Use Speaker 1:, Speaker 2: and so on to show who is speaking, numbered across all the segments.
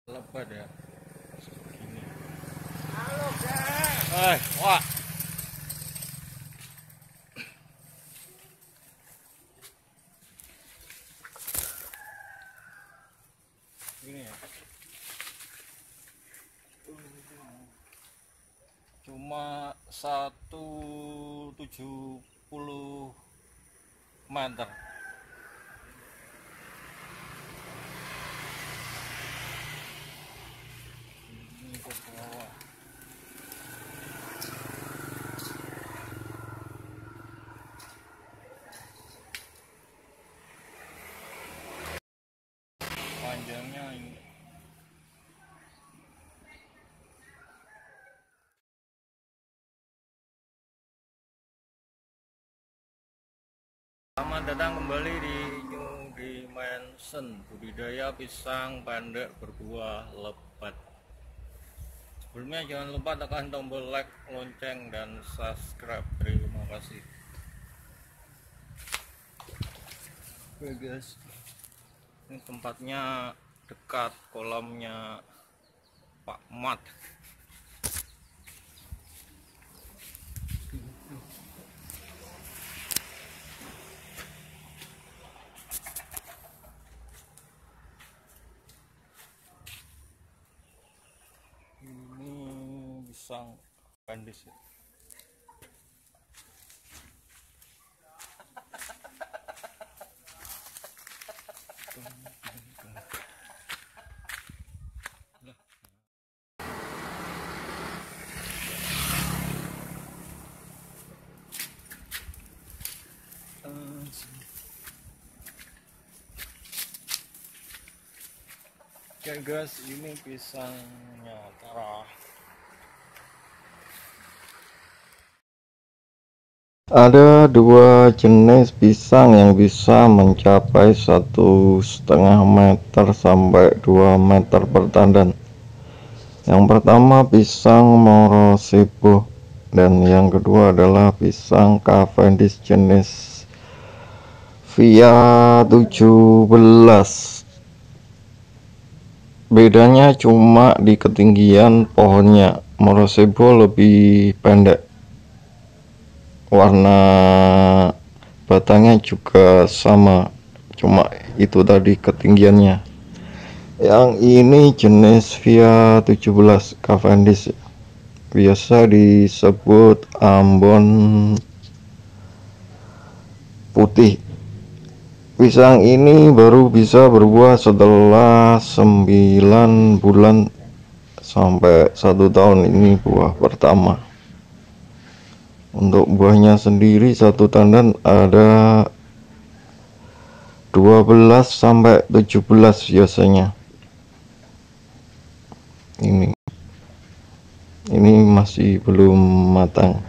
Speaker 1: lebat ya segini.
Speaker 2: Halo guys.
Speaker 1: Wah, ini ya cuma 170 meter. Ini ke bawah. Panjangnya ini selamat datang kembali di New Dimension, budidaya pisang pendek berbuah lebat. Sebelumnya jangan lupa tekan tombol like, lonceng, dan subscribe. Terima kasih. Oke guys, ini tempatnya dekat kolamnya Pak Mat. Ini pisang kandis ya. Oke guys, ini pisangnya Tara.
Speaker 3: Ada dua jenis pisang yang bisa mencapai 1,5 meter sampai 2 meter per tandan. Yang pertama pisang Morosebo dan yang kedua adalah pisang Cavendish jenis Via 17. Bedanya cuma di ketinggian pohonnya. Morosebo lebih pendek, warna batangnya juga sama, cuma itu tadi ketinggiannya. Yang ini jenis Via 17 Cavendish, biasa disebut Ambon putih. Pisang ini baru bisa berbuah setelah 9 bulan sampai 1 tahun. Ini buah pertama. Untuk buahnya sendiri satu tandan ada 12 sampai 17 biasanya. Ini masih belum matang.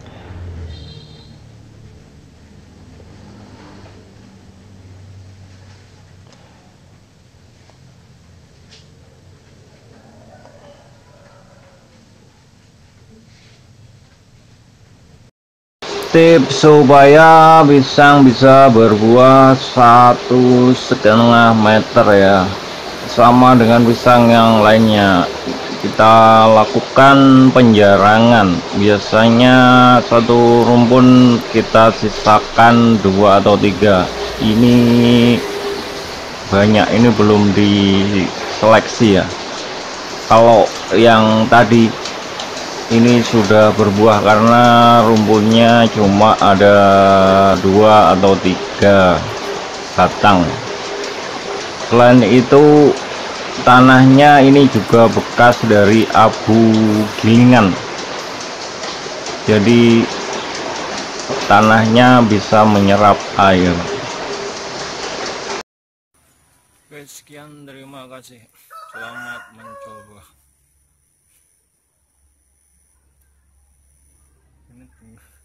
Speaker 4: Tips supaya pisang bisa berbuah 1,5 meter ya, sama dengan pisang yang lainnya. Kita lakukan penjarangan, biasanya satu rumpun kita sisakan 2 atau 3. Ini banyak, ini belum diseleksi ya. Kalau yang tadi ini sudah berbuah karena rumputnya cuma ada 2 atau 3 batang. Selain itu tanahnya ini juga bekas dari abu gilingan, jadi tanahnya bisa menyerap air.
Speaker 1: Oke, sekian, terima kasih. Selamat mencoba. Ini